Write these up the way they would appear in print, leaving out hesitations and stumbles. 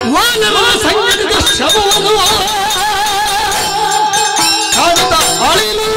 ವಾನರ ಸಂಘಟಿತ ಶವವನ್ನು ಕಾಡುತ್ತಾ ಅಳಿಲು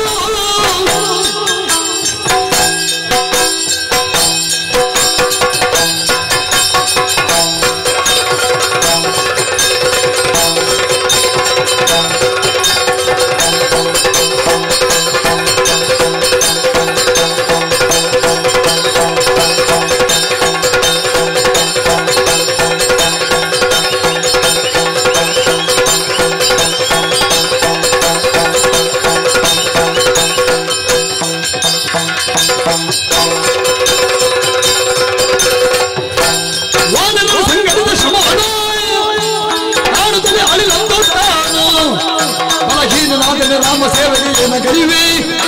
ರಾಮ ಸೇವೆಗೆ ನಗರಿವೆ.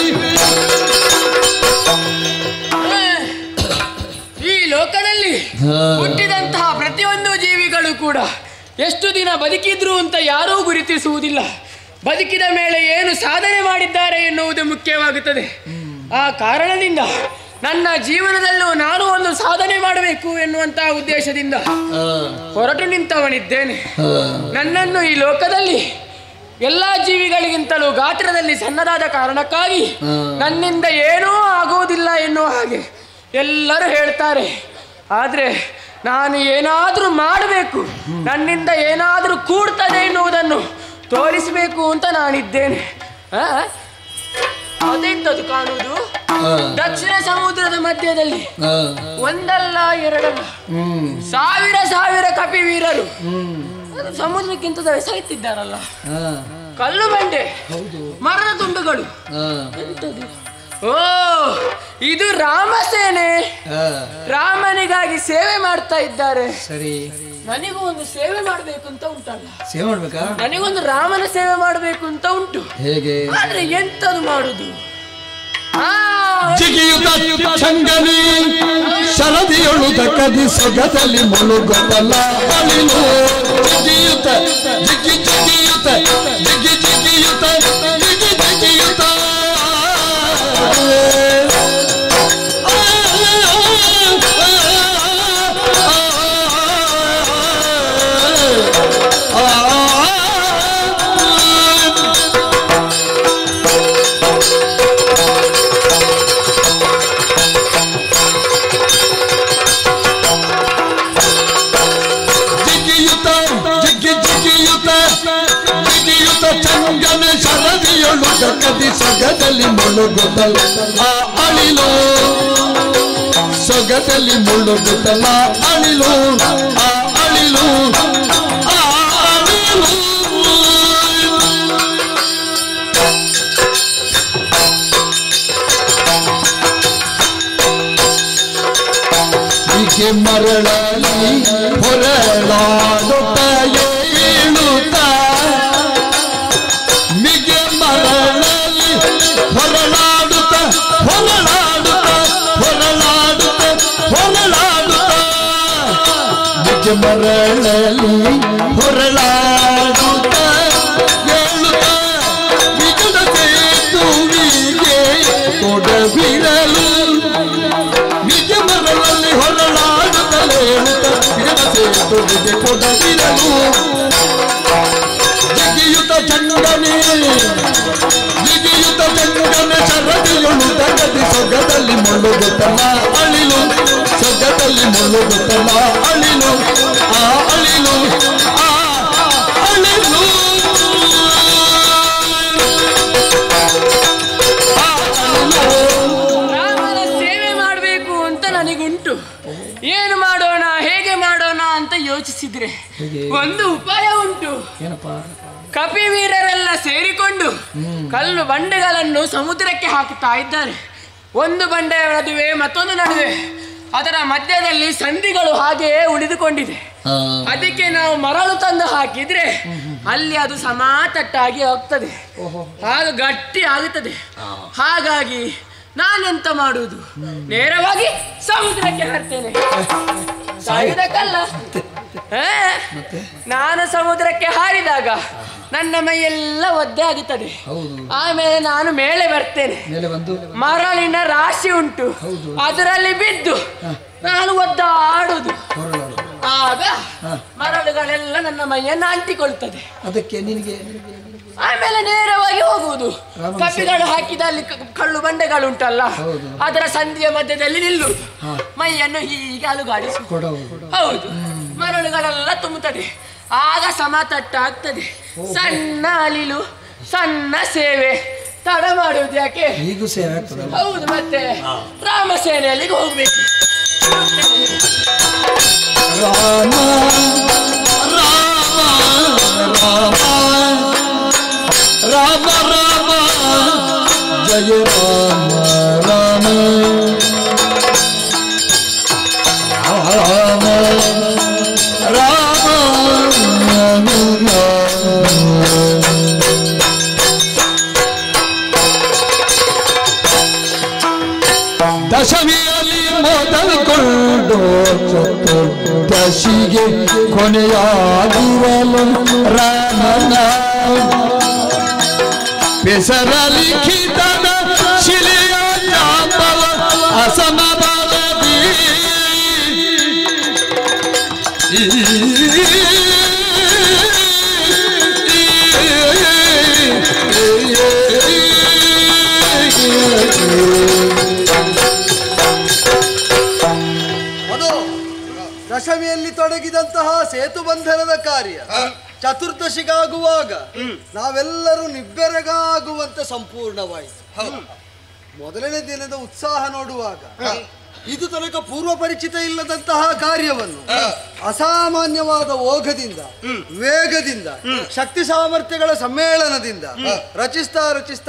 ಈ ಲೋಕದಲ್ಲಿ ಹುಟ್ಟಿದಂತಹ ಪ್ರತಿಯೊಂದು ಜೀವಿಗಳು ಕೂಡ ಎಷ್ಟು ದಿನ ಬದುಕಿದ್ರು ಅಂತ ಯಾರೂ ಗುರುತಿಸುವುದಿಲ್ಲ. ಬದುಕಿದ ಮೇಲೆ ಏನು ಸಾಧನೆ ಮಾಡಿದ್ದಾರೆ ಎನ್ನುವುದು ಮುಖ್ಯವಾಗುತ್ತದೆ. ಆ ಕಾರಣದಿಂದ ನನ್ನ ಜೀವನದಲ್ಲೂ ನಾನು ಒಂದು ಸಾಧನೆ ಮಾಡಬೇಕು ಎನ್ನುವಂತಹ ಉದ್ದೇಶದಿಂದ ಹೊರಟು ನಿಂತವನಿದ್ದೇನೆ. ನನ್ನನ್ನು ಈ ಲೋಕದಲ್ಲಿ ಎಲ್ಲ ಜೀವಿಗಳಿಗಿಂತಲೂ ಗಾತ್ರದಲ್ಲಿ ಸಣ್ಣದಾದ ಕಾರಣಕ್ಕಾಗಿ ನನ್ನಿಂದ ಏನೂ ಆಗುವುದಿಲ್ಲ ಎನ್ನುವ ಹಾಗೆ ಎಲ್ಲರೂ ಹೇಳ್ತಾರೆ. ಆದರೆ ನಾನು ಏನಾದರೂ ಮಾಡಬೇಕು, ನನ್ನಿಂದ ಏನಾದರೂ ಕೂಡ್ತದೆ ಎನ್ನುವುದನ್ನು ತೋರಿಸಬೇಕು ಅಂತ ನಾನಿದ್ದೇನೆ. ಅದೆಂತದು ಕಾಣುವುದು? ದಕ್ಷಿಣ ಸಮುದ್ರದ ಮಧ್ಯದಲ್ಲಿ ಒಂದಲ್ಲ ಎರಡಲ್ಲ ಸಾವಿರ ಸಾವಿರ ಕಪಿವೀರರು ಸಮುದ್ರಕ್ಕಿಂತ ಎಸೆಯುತ್ತಿದ್ದಾರಲ್ಲ. ಕಲ್ಲು ಬಂಡೆ, ಮರದ ತುಂಡುಗಳು. ಓ, ಇದು ರಾಮಸೇನೆ. ರಾಮನಿಗಾಗಿ ಸೇವೆ ಮಾಡ್ತಾ ಇದ್ದಾರೆ. ಸರಿ, ನನಗೂ ಒಂದು ಸೇವೆ ಮಾಡಬೇಕು ಅಂತ ಉಂಟಲ್ಲ. ಸೇವೆ ಮಾಡ್ಬೇಕಾ? ನನಗೊಂದು ರಾಮನ ಸೇವೆ ಮಾಡಬೇಕು ಅಂತ ಉಂಟು. ಹೇಗೆ? ಆದ್ರೆ ಎಂತದು ಮಾಡುದು? ಜಿಗಿಯುತ್ತ ಚಂಗನಿ ಶರದಿಯೊಳು ದಕ್ಕದಿ ಸೊಗದಲ್ಲಿ ಮುಳುಗೊತ್ತಲ್ಲ ಅಳಿಲು. ಜಿಗಿಯುತ್ತ ಜಿಗಿ ಜಿಗಿಯುತ್ತ ಜಿಗಿ ಜಿಗಿಯುತ್ತ ಜಿಗಿ ಜಿಗಿಯುತ್ತ ಸೊಗದಿ ಸೊಗದಲ್ಲಿ ಮುಳುಗುತ್ತಲ್ಲ ಅಳಿಲು. ಸೊಗದಲ್ಲಿ ಮುಳುಗುತ್ತಲ್ಲ ಅಳಿಲು ಅಳಿಲು ಅಳಿಲು. ಹೀಗೆ ಮರಳಲಿ ಹೊರಳಾಡುತ್ತ ಏಳುತ್ತ ಮಿಗೆ ಮರಳಲಿ ಹೊರಳಾಡುತ್ತ ಹೊರಳಾಡುತ್ತ ಹೊರಳಾಡುತ್ತ ಹೊರಳಾಡುತ್ತ ಮಿಗೆ ಮರಳಲಿ ಹೊರಳಾಡುತ್ತ ಏಳುತ್ತ ವಿಜದ ಸೇತುವಿಗೆ ಕೊಡವಿರಲು ಮಿಗೆ ಮರಳಲ್ಲಿ ಹೊರಳಾಡುತ್ತಲೇಳುತ್ತ ವಿಜದ ಸೇತುವಿಗೆ ಕೊಡವಿರಲು. ಜಿಗಿಯುತ್ತ ಚಂಗನೆ ಜಿಗಿಯುತ್ತ ಚಂಗನೆ ಶರದಿಯೊಳು ತಗದಿ ಸೊಗದಲ್ಲಿ ಮುಳುಗುತ್ತಲ್ಲ ಅಳಿಲು. ಸೊಗದಲ್ಲಿ ಮುಳುಗುತ್ತಲ್ಲ ಅಳಿಲು ಅಳಿಲು ಅಳಿಲು. ರಾಮನ ಸೇವೆ ಮಾಡಬೇಕು ಅಂತ ನನಗುಂಟು. ಏನು ಮಾಡೋಣ, ಹೇಗೆ ಮಾಡೋಣ ಅಂತ ಯೋಚಿಸಿದ್ರೆ ಒಂದು ಉಪಾಯ ಉಂಟು. ಕಪಿವೀರರೆಲ್ಲ ಸೇರಿಕೊಂಡು ಕಲ್ಲು ಬಂಡೆಗಳನ್ನು ಸಮುದ್ರಕ್ಕೆ ಹಾಕುತ್ತಾ ಇದ್ದಾರೆ. ಒಂದು ಬಂಡೆಯ ನಡುವೆ ಮತ್ತೊಂದು ನಡುವೆ, ಅದರ ಮಧ್ಯದಲ್ಲಿ ಸಂಧಿಗಳು ಹಾಗೆಯೇ ಉಳಿದುಕೊಂಡಿದೆ. ಅದಕ್ಕೆ ನಾವು ಮರಳು ತಂದು ಹಾಕಿದ್ರೆ ಅಲ್ಲಿ ಅದು ಸಮಾತಟ್ಟಾಗಿ ಹೋಗ್ತದೆ, ಆಗ ಗಟ್ಟಿ ಆಗುತ್ತದೆ. ಹಾಗಾಗಿ ನಾನೆಂತ ಮಾಡುವುದು, ನೇರವಾಗಿ ಸಮುದ್ರಕ್ಕೆ ಹಾರ್ತೇನೆ. ಸಾಯುವುದಕ್ಕಲ್ಲ. ನಾನು ಸಮುದ್ರಕ್ಕೆ ಹಾರಿದಾಗ ನನ್ನ ಮೈಯೆಲ್ಲ ಒದ್ದೆ ಆಗುತ್ತದೆ. ಆಮೇಲೆ ನಾನು ಮೇಲೆ ಬರ್ತೇನೆ. ಮರಳಿನ ರಾಶಿ ಉಂಟು, ಅದರಲ್ಲಿ ಬಿದ್ದು ನಾನು ಒದ್ದಾಡುದು. ಆಗ ಮರಳುಗಳೆಲ್ಲ ನನ್ನ ಮೈಯನ್ನು ಅಂಟಿಕೊಳ್ತದೆ. ಅದಕ್ಕೆ ನಿನಗೆ ಆಮೇಲೆ ನೇರವಾಗಿ ಹೋಗುವುದು. ಕಪಿಗಳು ಹಾಕಿದ ಅಲ್ಲಿ ಕಳ್ಳು ಬಂಡೆಗಳು ಉಂಟಲ್ಲ, ಅದರ ಸಂಧಿಯ ಮಧ್ಯದಲ್ಲಿ ನಿಲ್ಲುವುದು, ಮೈಯನ್ನು ಹೀಗೆ ಅಲುಗಾಡಿಸಿ. ಹೌದು, ಮರಳುಗಳೆಲ್ಲ ತುಂಬುತ್ತದೆ. ಆಗ ಸಮತಟ್ಟಾಗ್ತದೆ. ಸಣ್ಣ ಅಲಿಲು, ಸಣ್ಣ ಸೇವೆ. ತಡ ಮಾಡುವುದು ಯಾಕೆ? ಈಗೂ ಸೇವೆ ಆಗ್ತದೆ. ಹೌದು, ಮತ್ತೆ ರಾಮ ಸೇನೆಯಲ್ಲಿಗೆ ಹೋಗ್ಬೇಕು. ರಾಮ ರಾಮ ರಾಮ ರಾಮ ಜಯ ರಾಮ ರಾಮ ರಾಮ ರಾಮ ದಶಮಿಯಲ್ಲಿ ಮೊದಲುಕೊಂಡು ಚತುರ್ದಶಿಗೆ ಕೊನೆಯಾಗಿರಲು ರಾಮನ ಬೆಸರಲಿಖಿತದ ಶಿಲೆಯ ಚಾಪಲ ಅಸಮಬಲದಿ ದಶಮಿಯಲ್ಲಿ ತೊಡಗಿದಂತಹ ಸೇತು ಬಂಧನದ ಕಾರ್ಯ ಚತುರ್ದಶಿಗಾಗುವಾಗ ನಾವೆಲ್ಲರೂ ನಿಬ್ಬೆರಗಾಗುವಂತೆ ಸಂಪೂರ್ಣವಾಯಿತು. ಮೊದಲನೇ ದಿನದ ಉತ್ಸಾಹ ನೋಡುವಾಗ ಇದು ತನಕ ಪೂರ್ವ ಪರಿಚಿತ ಇಲ್ಲದಂತಹ ಕಾರ್ಯವನ್ನು ಅಸಾಮಾನ್ಯವಾದ ಓಘದಿಂದ, ವೇಗದಿಂದ, ಶಕ್ತಿ ಸಾಮರ್ಥ್ಯಗಳ ಸಮ್ಮೇಳನದಿಂದ ರಚಿಸ್ತಾ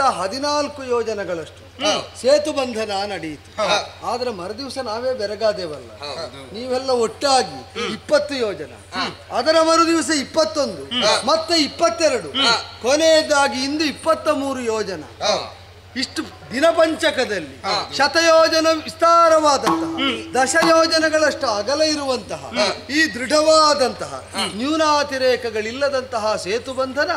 14 ಯೋಜನೆಗಳಷ್ಟು ಸೇತು ಬಂಧನ ನಡೆಯಿತು. ಆದ್ರೆ ಮರುದಿವಸ ನಾವೇ ಬೆರಗಾದೇವಲ್ಲ, ನೀವೆಲ್ಲ ಒಟ್ಟಾಗಿ 20 ಯೋಜನೆ, ಅದರ ಮರುದಿವಸ 21, ಮತ್ತೆ 22, ಕೊನೆಯದಾಗಿ ಇಂದು 23 ಯೋಜನೆ. ಇಷ್ಟು ದಿನಪಂಚಕದಲ್ಲಿ ಶತಯೋಜನ ವಿಸ್ತಾರವಾದಂತಹ, ದಶಯೋಜನೆಗಳಷ್ಟು ಅಗಲ ಇರುವಂತಹ, ಈ ದೃಢವಾದಂತಹ, ನ್ಯೂನಾತಿರೇಕಗಳಿಲ್ಲದಂತಹ ಸೇತು ಬಂಧನ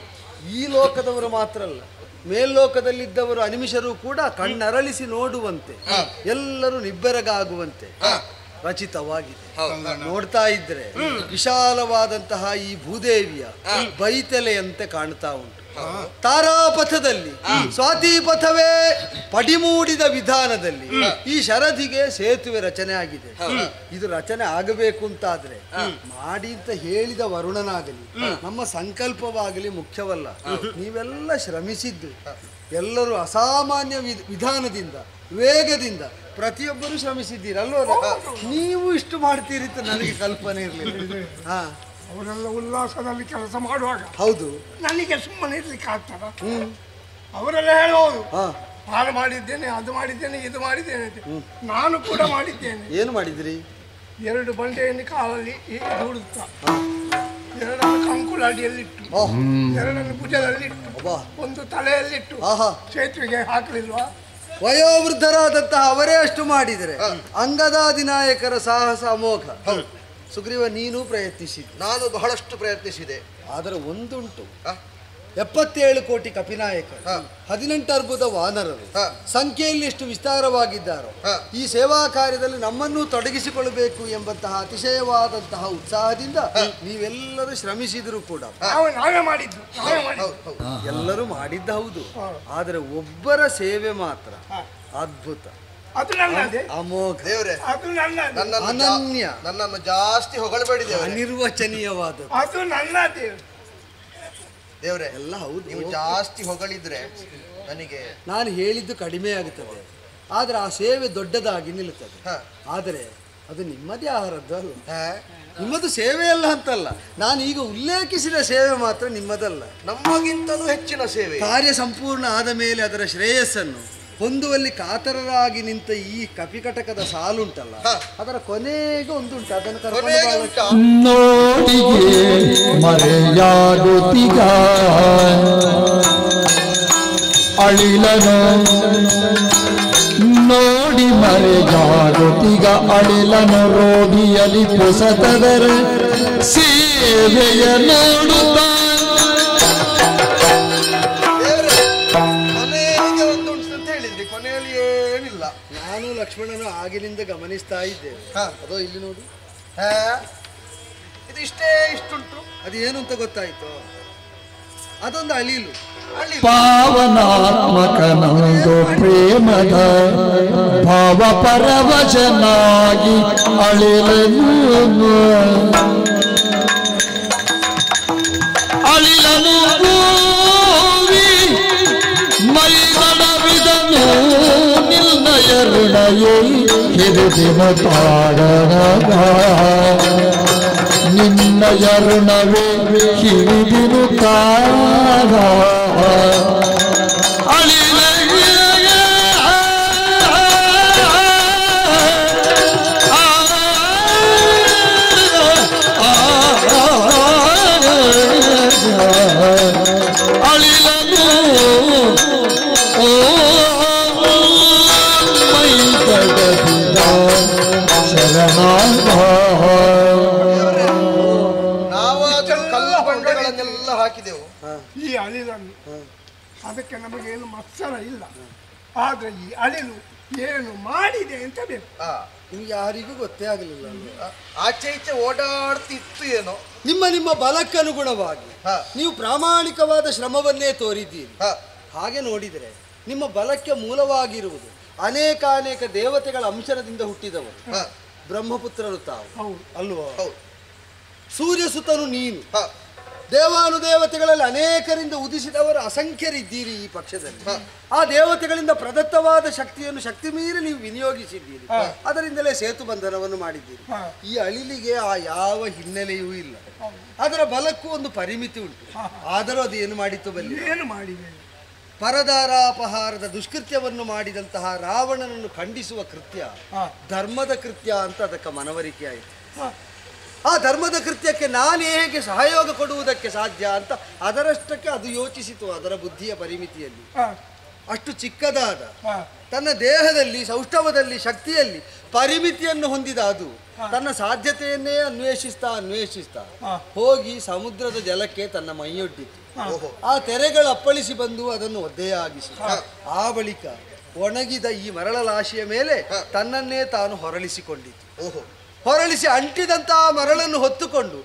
ಈ ಲೋಕದವರು ಮಾತ್ರ ಅಲ್ಲ, ಮೇಲ್ಲೋಕದಲ್ಲಿದ್ದವರು ಅನಿಮಿಷರು ಕೂಡ ಕಣ್ಣರಳಿಸಿ ನೋಡುವಂತೆ, ಎಲ್ಲರೂ ನಿಬ್ಬೆರಗಾಗುವಂತೆ ರಚಿತವಾಗಿದೆ. ನೋಡ್ತಾ ಇದ್ರೆ ವಿಶಾಲವಾದಂತಹ ಈ ಭೂದೇವಿಯ ಬೈತಲೆಯಂತೆ ಕಾಣ್ತಾ ಉಂಟು. ತಾರಾಪಥದಲ್ಲಿ ಸ್ವಾತಿ ಪಥವೇ ಪಡಿಮೂಡಿದ ವಿಧಾನದಲ್ಲಿ ಈ ಶರದಿಗೆ ಸೇತುವೆ ರಚನೆ ಆಗಿದೆ. ಇದು ರಚನೆ ಆಗಬೇಕು ಅಂತಾದ್ರೆ ಮಾಡಿ ಅಂತ ಹೇಳಿದ ವರುಣನಾಗಲಿ ನಮ್ಮ ಸಂಕಲ್ಪವಾಗಲಿ ಮುಖ್ಯವಲ್ಲ. ನೀವೆಲ್ಲ ಶ್ರಮಿಸಿದ್ದು, ಎಲ್ಲರೂ ಅಸಾಮಾನ್ಯ ವಿಧಾನದಿಂದ, ವೇಗದಿಂದ ಪ್ರತಿಯೊಬ್ಬರು ಶ್ರಮಿಸಿದ್ದೀರಲ್ವ. ನೀವು ಇಷ್ಟು ಮಾಡ್ತೀರಿ ಅಂತ ನನಗೆ ಕಲ್ಪನೆ ಇರಲಿಲ್ಲ. ಹಾ, ಅವರೆಲ್ಲ ಉಲ್ಲಾಸದಲ್ಲಿ ಕೆಲಸ ಮಾಡುವಾಗ ಹೌದು, ನನಗೆ ಸುಮ್ಮನೆ ಇರ್ಲಿಕ್ಕೆ ಆಗ್ತದ? ಅವರೆಲ್ಲ ಹೇಳೋದು ಹಾಳು ಮಾಡಿದ್ದೇನೆ, ಅದು ಮಾಡಿದ್ದೇನೆ, ಇದು ಮಾಡಿದ್ದೇನೆ ಅಂತ. ನಾನು ಕೂಡ ಮಾಡಿದ್ದೇನೆ. ಏನು ಮಾಡಿದ್ರಿ? 2 ಬಂಡೆಯನ್ನು ಕಾಲಲ್ಲಿ ದೂಡುತ್ತಾ, 2 ಕಂಕುಳ ಅಡಿಯಲ್ಲಿಟ್ಟು, 2 ಭುಜದಲ್ಲಿಟ್ಟು, 1 ತಲೆಯಲ್ಲಿಟ್ಟು ಸೇತುವೆಗೆ ಹಾಕಲಿಲ್ವಾ? ವಯೋವೃದ್ಧರಾದಂತಹ ಅವರೇ ಅಷ್ಟು ಮಾಡಿದರೆ ಅಂಗದಾದಿನಾಯಕರ ಸಾಹಸ ಅಮೋಘ. ಸುಗ್ರೀವ, ನೀನು ಪ್ರಯತ್ನಿಸಿದೆ. ನಾನು ಬಹಳಷ್ಟು ಪ್ರಯತ್ನಿಸಿದೆ. ಆದರೆ ಒಂದುಂಟು, 77 ಕೋಟಿ ಕಪಿನಾಯಕರು, 18 ಅರ್ಬುದ ವಾನರರು ಸಂಖ್ಯೆಯಲ್ಲಿ ಎಷ್ಟು ವಿಸ್ತಾರವಾಗಿದ್ದಾರೋ ಈ ಸೇವಾ ಕಾರ್ಯದಲ್ಲಿ ನಮ್ಮನ್ನು ತೊಡಗಿಸಿಕೊಳ್ಳಬೇಕು ಎಂಬಂತಹ ಅತಿಶಯವಾದಂತಹ ಉತ್ಸಾಹದಿಂದ ನೀವೆಲ್ಲರೂ ಶ್ರಮಿಸಿದ್ರು ಕೂಡ. ಎಲ್ಲರೂ ಮಾಡಿದ್ದ ಹೌದು, ಆದರೆ ಒಬ್ಬರ ಸೇವೆ ಮಾತ್ರ ಅದ್ಭುತ, ಅಮೋಘ, ಅನನ್ಯ, ನನ್ನನ್ನು ಜಾಸ್ತಿ ಹೊಗಳಬೇಡಿ, ಅನಿರ್ವಚನೀಯವಾದ. ಅದು ನನ್ನ ದೇವ್ರೆ ಎಲ್ಲ ಹೌದು. ನೀವು ಜಾಸ್ತಿ ಹೊಗಳಿದ್ರೆ ನನಗೆ ನಾನು ಹೇಳಿದ್ದು ಕಡಿಮೆ ಆಗುತ್ತದೆ, ಆದ್ರೆ ಆ ಸೇವೆ ದೊಡ್ಡದಾಗಿ ನಿಲ್ಲುತ್ತದೆ. ಆದರೆ ಅದು ನಿಮ್ಮದೇ ಆಹಾರದ್ದು ಅಲ್ಲ, ನಿಮ್ಮದು ಸೇವೆ ಅಲ್ಲ ಅಂತಲ್ಲ, ನಾನು ಈಗ ಉಲ್ಲೇಖಿಸಿದ ಸೇವೆ ಮಾತ್ರ ನಿಮ್ಮದಲ್ಲ. ನಮಗಿಂತಲೂ ಹೆಚ್ಚಿನ ಸೇವೆ. ಕಾರ್ಯ ಸಂಪೂರ್ಣ ಆದ ಮೇಲೆ ಅದರ ಶ್ರೇಯಸ್ಸನ್ನು ಹೊಂದುವಲ್ಲಿ ಕಾತರರಾಗಿ ನಿಂತ ಈ ಕಪಿಕಟಕದ ಸಾಲುಂಟಲ್ಲ, ಅದರ ಕೊನೆಗೆ ಒಂದುಂಟು, ಅದನ್ನು ನೋಡಿಗೆ ಮರೆಯಾಗುತ್ತೀಗ ಅಳಿಲನು, ನೋಡಿ ಮರೆಯಾಗುತ್ತೀಗ ಅಳಿಲನು, ರೋಗಿಯಲ್ಲಿ ಪುಸತದರೆ ಸೇವೆಯ ನೋಡುತ್ತ. ನಾನು ಲಕ್ಷ್ಮಣನು ಆಗಿನಿಂದ ಗಮನಿಸ್ತಾ ಇದ್ದೇವೆ. ಅದೋ ಇಲ್ಲಿ ನೋಡಿ, ಇದು ಇಷ್ಟೇ ಇಷ್ಟುಂಟು. ಅದು ಏನು ಅಂತ ಗೊತ್ತಾಯ್ತು? ಅದೊಂದು ಅಳಿಲು. ಪಾವನಾತ್ಮಕನೊಂದು ಪ್ರೇಮದ ಭಾವ ಪರವಶನಾಗಿ ಅಳಿಲನು ಗೋವಿ ಮೈದಡವಿದನು ನಿಲ್ನಯರುಣಯೇ ಹಿರಿದಿನ ತಾಡನಗ ನಿನ್ನಯರುಣವೇ ಹಿರಿದಿನು ಕಾಗ ಹಾಕಿದೆವು ಈ ಅಳಿಲನ್ನು. ಅದಕ್ಕೆ ನಮಗೇನು ಮತ್ಸರ ಇಲ್ಲ. ಆದ್ರೆ ಈ ಅಳಿಲು ಏನು ಮಾಡಿದೆ ಅಂತ ಬೇಕು. ನಿಮ್ಗೆ ಯಾರಿಗೂ ಗೊತ್ತೇ ಆಗಲಿಲ್ಲ. ಆಚೆ ಈಚೆ ಓಡಾಡ್ತಿತ್ತು ಏನೋ. ನಿಮ್ಮ ಬಲಕ್ಕನುಗುಣವಾಗಿ ನೀವು ಪ್ರಾಮಾಣಿಕವಾದ ಶ್ರಮವನ್ನೇ ತೋರಿದ್ದೀರಿ. ಹಾಗೆ ನೋಡಿದರೆ ನಿಮ್ಮ ಬಲಕ್ಕೆ ಮೂಲವಾಗಿರುವುದು ಅನೇಕ ದೇವತೆಗಳ ಅಂಶದಿಂದ ಹುಟ್ಟಿದವರು. ಬ್ರಹ್ಮಪುತ್ರರು ತಾವು ಅಲ್ವೋ? ಸೂರ್ಯಸುತನು ನೀನು. ದೇವಾನುದೇವತೆಗಳಲ್ಲಿ ಅನೇಕರಿಂದ ಉದಿಸಿದವರು ಅಸಂಖ್ಯರಿದ್ದೀರಿ ಈ ಪಕ್ಷದಲ್ಲಿ. ಆ ದೇವತೆಗಳಿಂದ ಪ್ರದತ್ತವಾದ ಶಕ್ತಿಯನ್ನು ಶಕ್ತಿ ಮೀರಿ ನೀವು ವಿನಿಯೋಗಿಸಿದ್ದೀರಿ. ಅದರಿಂದಲೇ ಸೇತು ಬಂಧನವನ್ನು ಮಾಡಿದ್ದೀರಿ. ಈ ಅಳಿಲಿಗೆ ಆ ಯಾವ ಹಿನ್ನೆಲೆಯೂ ಇಲ್ಲ. ಅದರ ಬಲಕ್ಕೂ ಒಂದು ಪರಿಮಿತಿ ಉಂಟು. ಆದರೂ ಅದು ಏನು ಮಾಡಿತ್ತು ಬಲ್ಲಿ? ಏನು ಮಾಡಿದೆ? ಪರದಾರಾಪಹಾರದ ದುಷ್ಕೃತ್ಯವನ್ನು ಮಾಡಿದಂತಹ ರಾವಣನನ್ನು ಖಂಡಿಸುವ ಕೃತ್ಯ ಧರ್ಮದ ಕೃತ್ಯ ಅಂತ ಅದಕ್ಕೆ ಮನವರಿಕೆ ಆಯಿತು. ಆ ಧರ್ಮದ ಕೃತ್ಯಕ್ಕೆ ನಾನು ಹೇಗೆ ಸಹಯೋಗ ಕೊಡುವುದಕ್ಕೆ ಸಾಧ್ಯ ಅಂತ ಅದರಷ್ಟಕ್ಕೆ ಅದು ಯೋಚಿಸಿತು. ಅದರ ಬುದ್ಧಿಯ ಪರಿಮಿತಿಯಲ್ಲಿ ಅಷ್ಟು ಚಿಕ್ಕದಾದ ತನ್ನ ದೇಹದಲ್ಲಿ ಸೌಷ್ಠವದಲ್ಲಿ ಶಕ್ತಿಯಲ್ಲಿ ಪರಿಮಿತಿಯನ್ನು ಹೊಂದಿದ ಅದು ತನ್ನ ಸಾಧ್ಯತೆಯನ್ನೇ ಅನ್ವೇಷಿಸ್ತಾ ಹೋಗಿ ಸಮುದ್ರದ ಜಲಕ್ಕೆ ತನ್ನ ಮೈಯೊಡ್ಡಿತು. ಆ ತೆರೆಗಳು ಅಪ್ಪಳಿಸಿ ಬಂದು ಅದನ್ನು ಒದ್ದೆಯಾಗಿಸಿ ಆ ಬಳಿಕ ಒಣಗಿದ ಈ ಮರಳಲಾಶಿಯ ಮೇಲೆ ತನ್ನನ್ನೇ ತಾನು ಹೊರಳಿಸಿಕೊಂಡಿತು. ಹೊರಳಿಸಿ ಅಂಟಿದಂತಹ ಮರಳನ್ನು ಹೊತ್ತುಕೊಂಡು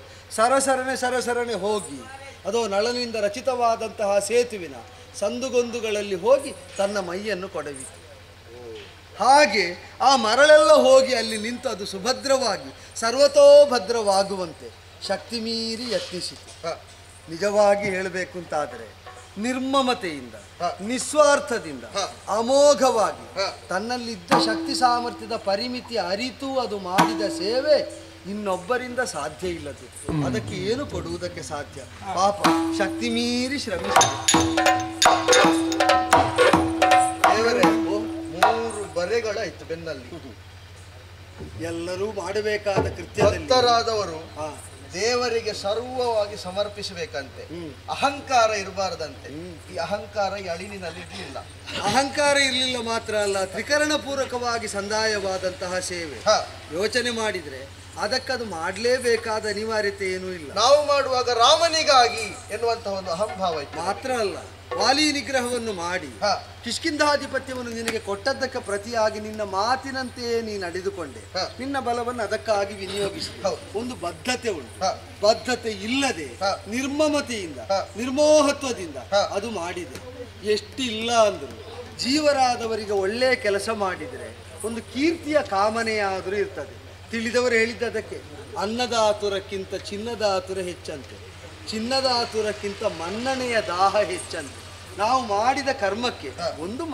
ಸರಸರಣೆ ಹೋಗಿ ಅದೋ ನಳನಿಂದ ರಚಿತವಾದಂತಹ ಸೇತುವಿನ ಸಂದುಗೊಂದುಗಳಲ್ಲಿ ಹೋಗಿ ತನ್ನ ಮೈಯನ್ನು ಕೊಡವಿತು. ಹಾಗೆ ಆ ಮರಳೆಲ್ಲ ಹೋಗಿ ಅಲ್ಲಿ ನಿಂತು ಅದು ಸುಭದ್ರವಾಗಿ ಸರ್ವತೋಭದ್ರವಾಗುವಂತೆ ಶಕ್ತಿ ಮೀರಿ ಯತ್ನಿಸಿತು. ನಿಜವಾಗಿ ಹೇಳಬೇಕು ಅಂತಾದರೆ ನಿರ್ಮಮತೆಯಿಂದ ನಿಸ್ವಾರ್ಥದಿಂದ ಅಮೋಘವಾಗಿ ತನ್ನಲ್ಲಿದ್ದ ಶಕ್ತಿ ಸಾಮರ್ಥ್ಯದ ಪರಿಮಿತಿ ಅರಿತು ಅದು ಮಾಡಿದ ಸೇವೆ ಇನ್ನೊಬ್ಬರಿಂದ ಸಾಧ್ಯ ಇಲ್ಲದು. ಅದಕ್ಕೆ ಏನು ಕೊಡುವುದಕ್ಕೆ ಸಾಧ್ಯ? ಪಾಪ ಶಕ್ತಿ ಮೀರಿ ಶ್ರಮಿಸಿದೆ. ದೇವರೇ, 3 ಬರೆಗಳಾಯ್ತು ಬೆನ್ನಲ್ಲಿ. ಎಲ್ಲರೂ ಮಾಡಬೇಕಾದ ಕೃತ್ಯದಲ್ಲಿ ಭಕ್ತರಾದವರು ದೇವರಿಗೆ ಸರ್ವವಾಗಿ ಸಮರ್ಪಿಸಬೇಕಂತೆ. ಅಹಂಕಾರ ಇರಬಾರದಂತೆ. ಈ ಅಹಂಕಾರ ಈ ಅಳಿಲಿನಲ್ಲಿ ಇರಲಿಲ್ಲ. ಅಹಂಕಾರ ಇರಲಿಲ್ಲ ಮಾತ್ರ ಅಲ್ಲ, ತ್ರಿಕರಣ ಪೂರ್ವಕವಾಗಿ ಸಂದಾಯವಾದಂತಹ ಸೇವೆ ಯೋಚನೆ ಮಾಡಿದ್ರೆ ಅದಕ್ಕದು ಮಾಡಲೇಬೇಕಾದ ಅನಿವಾರ್ಯತೆ ಏನೂ ಇಲ್ಲ. ನಾವು ಮಾಡುವಾಗ ರಾಮನಿಗಾಗಿ ಎನ್ನುವಂತಹ ಒಂದು ಅಹಂಭಾವ ಇತ್ತು. ಮಾತ್ರ ಅಲ್ಲ, ವಾಲಿ ನಿಗ್ರಹವನ್ನು ಮಾಡಿ ಕಿಷ್ಕಿಂಧಾಧಿಪತ್ಯವನ್ನು ನಿನಗೆ ಕೊಟ್ಟದ್ದಕ್ಕೆ ಪ್ರತಿಯಾಗಿ ನಿನ್ನ ಮಾತಿನಂತೆಯೇ ನೀನು ನಡೆದುಕೊಂಡೆ. ನಿನ್ನ ಬಲವನ್ನು ಅದಕ್ಕಾಗಿ ವಿನಿಯೋಗಿಸಿದೆ. ಒಂದು ಬದ್ಧತೆ ಉಂಟು. ಬದ್ಧತೆ ಇಲ್ಲದೆ ನಿರ್ಮಮತೆಯಿಂದ ನಿರ್ಮೋಹತ್ವದಿಂದ ಅದು ಮಾಡಿದೆ. ಎಷ್ಟಿಲ್ಲ ಅಂದರು ಜೀವರಾದವರಿಗೆ ಒಳ್ಳೆ ಕೆಲಸ ಮಾಡಿದರೆ ಒಂದು ಕೀರ್ತಿಯ ಕಾಮನೆಯಾದರೂ ಇರ್ತದೆ. ತಿಳಿದವರು ಹೇಳಿದ್ದದಕ್ಕೆ ಅನ್ನದ ಆತುರಕ್ಕಿಂತ ಚಿನ್ನದ ಆತುರ ಹೆಚ್ಚಂತೆ, ಚಿನ್ನದ ಆತುರಕ್ಕಿಂತ ಮನ್ನಣೆಯ ದಾಹ ಹೆಚ್ಚಂತೆ. ನಾವು ಮಾಡಿದ ಕರ್ಮಕ್ಕೆ ಒಂದು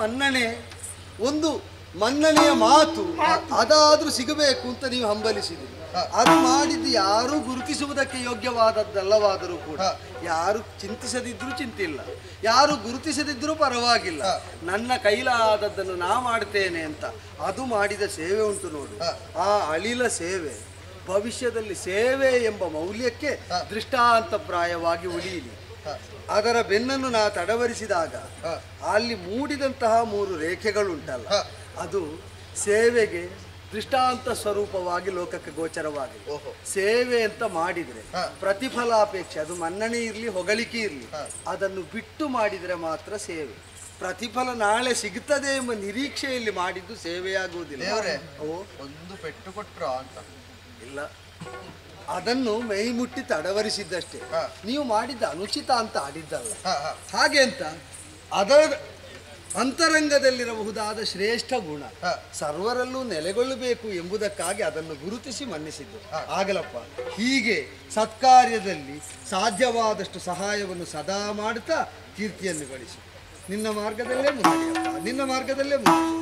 ಮನ್ನಣೆಯ ಮಾತು ಅದಾದ್ರೂ ಸಿಗಬೇಕು ಅಂತ ನೀವು ಹಂಬಲಿಸಿದ್ರಿ. ಅದು ಮಾಡಿದ್ದು ಯಾರೂ ಗುರುತಿಸುವುದಕ್ಕೆ ಯೋಗ್ಯವಾದದ್ದಲ್ಲವಾದರೂ ಕೂಡ ಯಾರು ಚಿಂತಿಸದಿದ್ರೂ ಚಿಂತಿಲ್ಲ, ಯಾರು ಗುರುತಿಸದಿದ್ರೂ ಪರವಾಗಿಲ್ಲ. ನನ್ನ ಕೈಲಾದದ್ದನ್ನು ನಾ ಮಾಡ್ತೇನೆ ಅಂತ ಅದು ಮಾಡಿದ ಸೇವೆ ಉಂಟು ನೋಡು. ಆ ಅಳಿಲ ಸೇವೆ ಭವಿಷ್ಯದಲ್ಲಿ ಸೇವೆ ಎಂಬ ಮೌಲ್ಯಕ್ಕೆ ದೃಷ್ಟಾಂತಪ್ರಾಯವಾಗಿ ಉಳಿಯಲಿ. ಅದರ ಬೆನ್ನನ್ನು ನಾ ತಡವರಿಸಿದಾಗ ಅಲ್ಲಿ ಮೂಡಿದಂತಹ 3 ರೇಖೆಗಳುಂಟಲ್ಲ, ಅದು ಸೇವೆಗೆ ದೃಷ್ಟಾಂತ ಸ್ವರೂಪವಾಗಿ ಲೋಕಕ್ಕೆ ಗೋಚರವಾಗಿದೆ. ಸೇವೆ ಅಂತ ಮಾಡಿದರೆ ಪ್ರತಿಫಲಾಪೇಕ್ಷೆ, ಅದು ಮನ್ನಣೆ ಇರಲಿ ಹೊಗಳಿಕೆ ಇರಲಿ, ಅದನ್ನು ಬಿಟ್ಟು ಮಾಡಿದರೆ ಮಾತ್ರ ಸೇವೆ. ಪ್ರತಿಫಲ ನಾಳೆ ಸಿಗುತ್ತದೆ ಎಂಬ ನಿರೀಕ್ಷೆಯಲ್ಲಿ ಮಾಡಿದ್ದು ಸೇವೆಯಾಗುವುದಿಲ್ಲ. ಒಂದು ಪೆಟ್ಟು ಕೊಟ್ರ ಅಂತ ಇಲ್ಲ, ಅದನ್ನು ಮೈ ಮುಟ್ಟಿ ತಡವರಿಸಿದ್ದಷ್ಟೇ. ನೀವು ಮಾಡಿದ್ದ ಅನುಚಿತ ಅಂತ ಆಡಿದ್ದಲ್ಲ. ಹಾಗೆ ಅಂತ ಅದರ ಅಂತರಂಗದಲ್ಲಿರಬಹುದಾದ ಶ್ರೇಷ್ಠ ಗುಣ ಸರ್ವರಲ್ಲೂ ನೆಲೆಗೊಳ್ಳಬೇಕು ಎಂಬುದಕ್ಕಾಗಿ ಅದನ್ನು ಗುರುತಿಸಿ ಮನ್ನಿಸಿದ್ದು. ಆಗಲಪ್ಪ, ಹೀಗೆ ಸತ್ಕಾರ್ಯದಲ್ಲಿ ಸಾಧ್ಯವಾದಷ್ಟು ಸಹಾಯವನ್ನು ಸದಾ ಮಾಡುತ್ತಾ ಕೀರ್ತಿಯನ್ನು ಗಳಿಸಿ ನಿನ್ನ ಮಾರ್ಗದಲ್ಲೇ ಮುನ್ನಡೆಯಪ್ಪ, ನಿನ್ನ ಮಾರ್ಗದಲ್ಲೇ ಮುನ್ನಡೆ.